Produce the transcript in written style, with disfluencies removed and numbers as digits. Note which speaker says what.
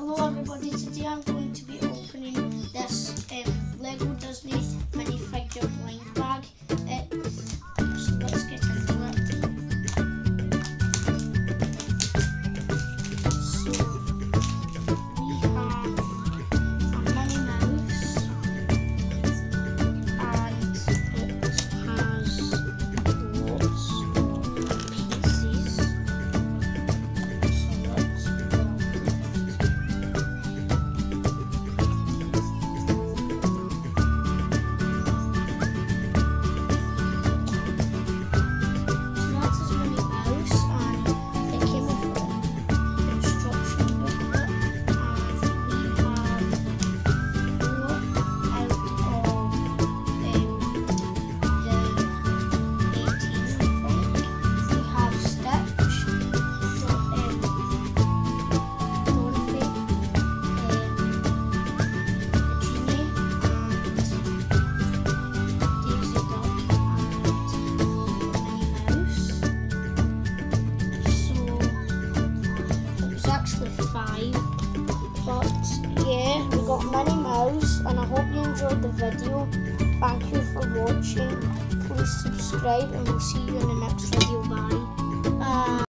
Speaker 1: Hello everybody, today I'm going to be opening this Lego Disney minifigure blind bag. So let's get into it. So we have a Minnie Mouse and it has lots of pieces. So let's But yeah, we got Minnie Mouse, and I hope you enjoyed the video. Thank you for watching. Please subscribe and we'll see you in the next video. Bye.